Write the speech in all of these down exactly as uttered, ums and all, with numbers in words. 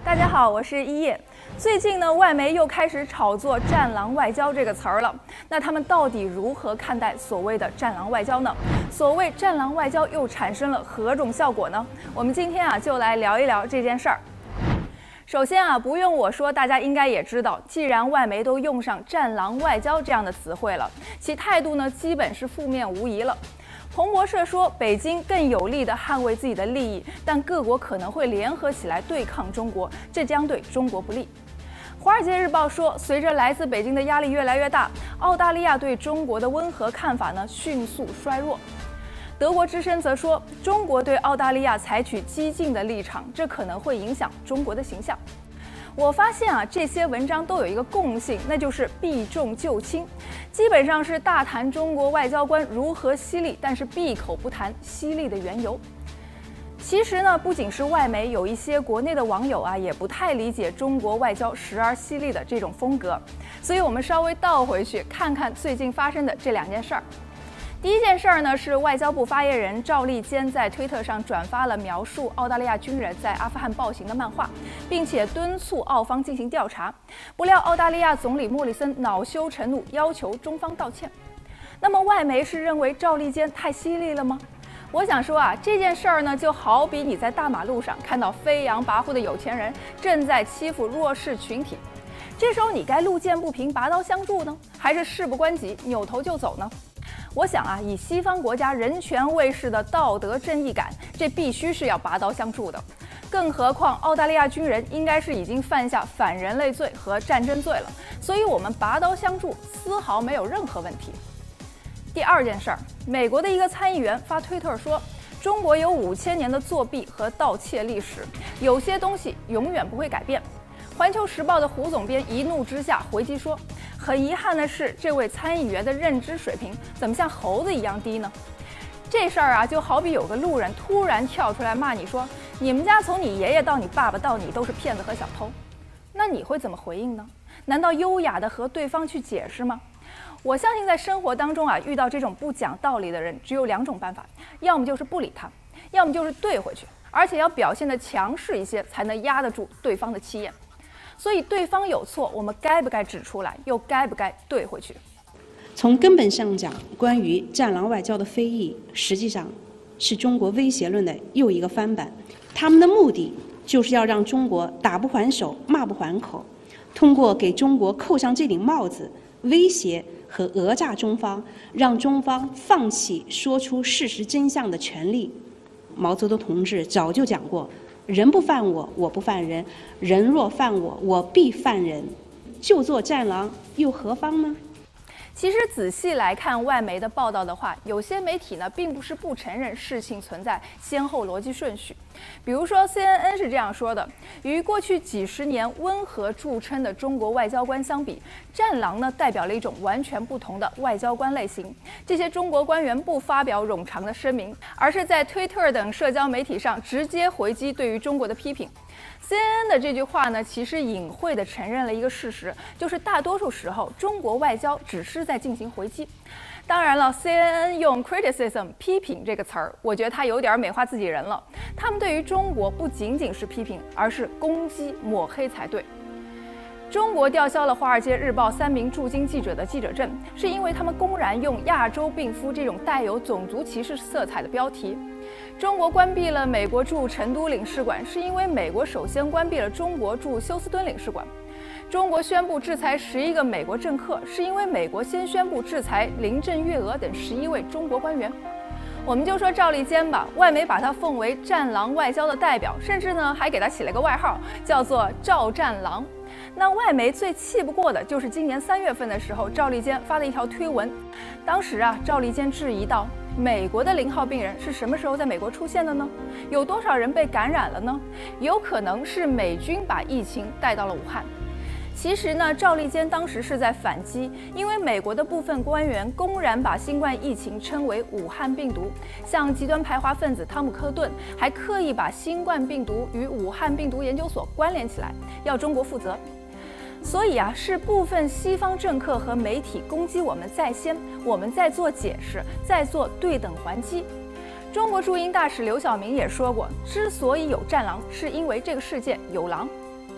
大家好，我是一叶。最近呢，外媒又开始炒作“战狼外交”这个词儿了。那他们到底如何看待所谓的“战狼外交”呢？所谓“战狼外交”又产生了何种效果呢？我们今天啊，就来聊一聊这件事儿。首先啊，不用我说，大家应该也知道，既然外媒都用上“战狼外交”这样的词汇了，其态度呢，基本是负面无疑了。彭博社说，北京更有力地捍卫自己的利益，但各国可能会联合起来对抗中国，这将对中国不利。华尔街日报说，随着来自北京的压力越来越大，澳大利亚对中国的温和看法呢迅速衰弱。德国之声则说，中国对澳大利亚采取激进的立场，这可能会影响中国的形象。我发现啊，这些文章都有一个共性，那就是避重就轻，基本上是大谈中国外交官如何犀利，但是闭口不谈犀利的缘由。其实呢，不仅是外媒，有一些国内的网友啊，也不太理解中国外交时而犀利的这种风格。所以我们稍微倒回去看看最近发生的这两件事儿。第一件事儿呢，是外交部发言人赵立坚在推特上转发了描述澳大利亚军人在阿富汗暴行的漫画，并且敦促澳方进行调查。不料澳大利亚总理莫里森恼羞成怒，要求中方道歉。那么外媒是认为赵立坚太犀利了吗？我想说啊，这件事儿呢，就好比你在大马路上看到飞扬跋扈的有钱人正在欺负弱势群体，这时候你该路见不平拔刀相助呢，还是事不关己扭头就走呢？我想啊，以西方国家人权卫士的道德正义感，这必须是要拔刀相助的。更何况澳大利亚军人应该是已经犯下反人类罪和战争罪了，所以我们拔刀相助丝毫没有任何问题。第二件事儿，美国的一个参议员发推特说，中国有五千年的作弊和盗窃历史，有些东西永远不会改变。环球时报的胡总编一怒之下回击说，很遗憾的是，这位参议员的认知水平怎么像猴子一样低呢？这事儿啊，就好比有个路人突然跳出来骂你说，你们家从你爷爷到你爸爸到你都是骗子和小偷，那你会怎么回应呢？难道优雅的和对方去解释吗？我相信在生活当中啊，遇到这种不讲道理的人，只有两种办法，要么就是不理他，要么就是怼回去，而且要表现得强势一些，才能压得住对方的气焰。所以对方有错，我们该不该指出来，又该不该怼回去？ 从根本上讲，关于战狼外交的非议，实际上是中国威胁论的又一个翻版。他们的目的就是要让中国打不还手，骂不还口，通过给中国扣上这顶帽子，威胁和讹诈中方，让中方放弃说出事实真相的权利。毛泽东同志早就讲过，人不犯我，我不犯人；人若犯我，我必犯人。就做战狼又何妨呢？ 其实仔细来看外媒的报道的话，有些媒体呢并不是不承认事情存在先后逻辑顺序。比如说 C N N 是这样说的，与过去几十年温和著称的中国外交官相比，战狼呢代表了一种完全不同的外交官类型。这些中国官员不发表冗长的声明，而是在推特等社交媒体上直接回击对于中国的批评。C N N 的这句话呢，其实隐晦地承认了一个事实，就是大多数时候中国外交只是在进行回击。当然了 ，C N N 用 criticism 批评这个词儿，我觉得他有点美化自己人了。他们对于中国不仅仅是批评，而是攻击抹黑才对。中国吊销了《华尔街日报》三名驻京记者的记者证，是因为他们公然用亚洲病夫这种带有种族歧视色彩的标题。中国关闭了美国驻成都领事馆，是因为美国首先关闭了中国驻休斯敦领事馆。中国宣布制裁十一个美国政客，是因为美国先宣布制裁林郑月娥等十一位中国官员。我们就说赵立坚吧，外媒把他奉为战狼外交的代表，甚至呢还给他起了个外号，叫做赵战狼。那外媒最气不过的就是今年三月份的时候，赵立坚发的一条推文。当时啊，赵立坚质疑道，美国的零号病人是什么时候在美国出现的呢？有多少人被感染了呢？有可能是美军把疫情带到了武汉。其实呢，赵立坚当时是在反击，因为美国的部分官员公然把新冠疫情称为武汉病毒，像极端排华分子汤姆克顿还刻意把新冠病毒与武汉病毒研究所关联起来，要中国负责。所以啊，是部分西方政客和媒体攻击我们在先，我们在做解释，在做对等还击。中国驻英大使刘晓明也说过，之所以有战狼，是因为这个世界有狼。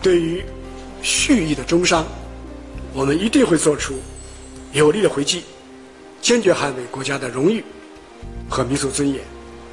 对于蓄意的中伤，我们一定会做出有力的回击，坚决捍卫国家的荣誉和民族尊严。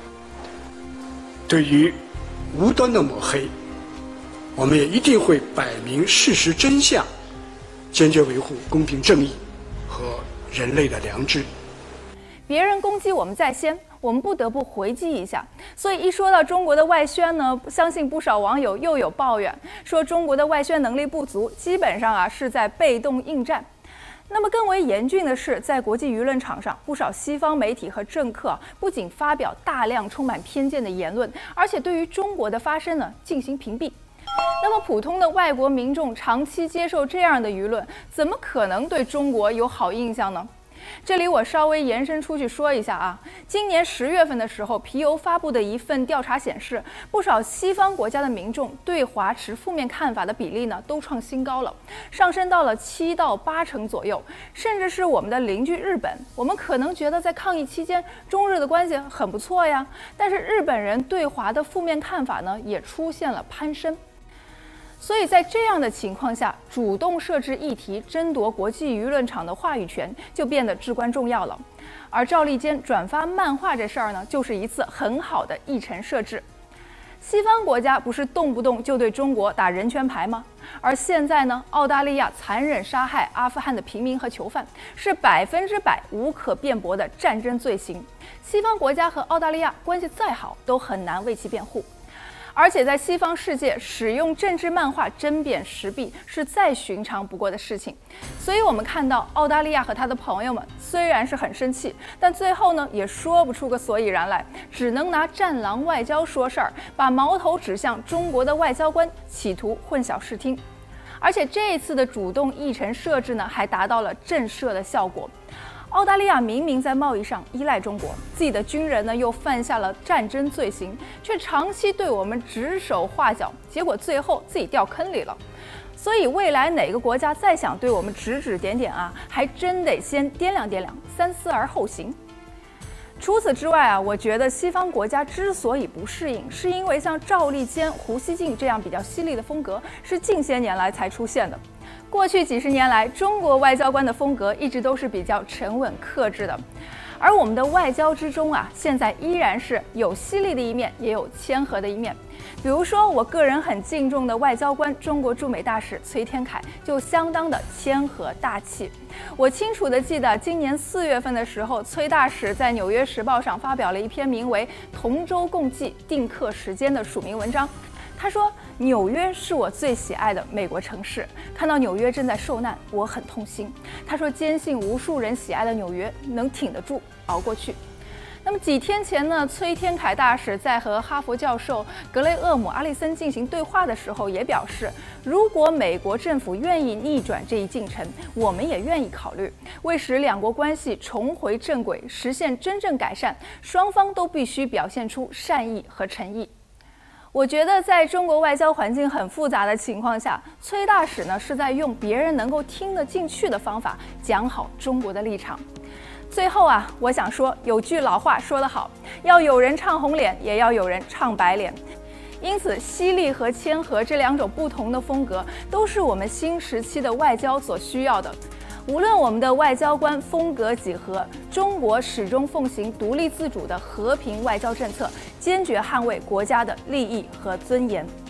对于无端的抹黑，我们也一定会摆明事实真相，坚决维护公平正义和人类的良知。 别人攻击我们在先，我们不得不回击一下。所以一说到中国的外宣呢，相信不少网友又有抱怨，说中国的外宣能力不足，基本上啊是在被动应战。那么更为严峻的是，在国际舆论场上，不少西方媒体和政客不仅发表大量充满偏见的言论，而且对于中国的发声呢进行屏蔽。那么普通的外国民众长期接受这样的舆论，怎么可能对中国有好印象呢？这里我稍微延伸出去说一下啊，今年十月份的时候，皮尤发布的一份调查显示，不少西方国家的民众对华持负面看法的比例呢都创新高了，上升到了七到八成左右，甚至是我们的邻居日本，我们可能觉得在抗疫期间中日的关系很不错呀，但是日本人对华的负面看法呢也出现了攀升。所以在这样的情况下，主动设置议题，争夺国际舆论场的话语权就变得至关重要了。而赵立坚转发漫画这事儿呢，就是一次很好的议程设置。西方国家不是动不动就对中国打人权牌吗？而现在呢，澳大利亚残忍杀害阿富汗的平民和囚犯，是百分之百无可辩驳的战争罪行。西方国家和澳大利亚关系再好，都很难为其辩护。而且在西方世界，使用政治漫画针砭时弊是再寻常不过的事情。所以我们看到澳大利亚和他的朋友们虽然是很生气，但最后呢也说不出个所以然来，只能拿战狼外交说事儿，把矛头指向中国的外交官，企图混淆视听。而且这一次的主动议程设置呢，还达到了震慑的效果。澳大利亚明明在贸易上依赖中国，自己的军人呢又犯下了战争罪行，却长期对我们指手画脚，结果最后自己掉坑里了。所以未来哪个国家再想对我们指指点点啊，还真得先掂量掂量，三思而后行。除此之外啊，我觉得西方国家之所以不适应，是因为像赵立坚、胡锡进这样比较犀利的风格是近些年来才出现的。过去几十年来，中国外交官的风格一直都是比较沉稳克制的，而我们的外交之中啊，现在依然是有犀利的一面，也有谦和的一面。比如说，我个人很敬重的外交官、中国驻美大使崔天凯就相当的谦和大气。我清楚地记得，今年四月份的时候，崔大使在《纽约时报》上发表了一篇名为《同舟共济，定克时间》的署名文章。他说：“纽约是我最喜爱的美国城市，看到纽约正在受难，我很痛心。”他说：“坚信无数人喜爱的纽约能挺得住，熬过去。”那么几天前呢，崔天凯大使在和哈佛教授格雷厄姆·阿利森进行对话的时候，也表示，如果美国政府愿意逆转这一进程，我们也愿意考虑。为使两国关系重回正轨，实现真正改善，双方都必须表现出善意和诚意。我觉得在中国外交环境很复杂的情况下，崔大使呢是在用别人能够听得进去的方法讲好中国的立场。最后啊，我想说，有句老话说得好，要有人唱红脸，也要有人唱白脸。因此，犀利和谦和这两种不同的风格，都是我们新时期的外交所需要的。无论我们的外交官风格几何，中国始终奉行独立自主的和平外交政策，坚决捍卫国家的利益和尊严。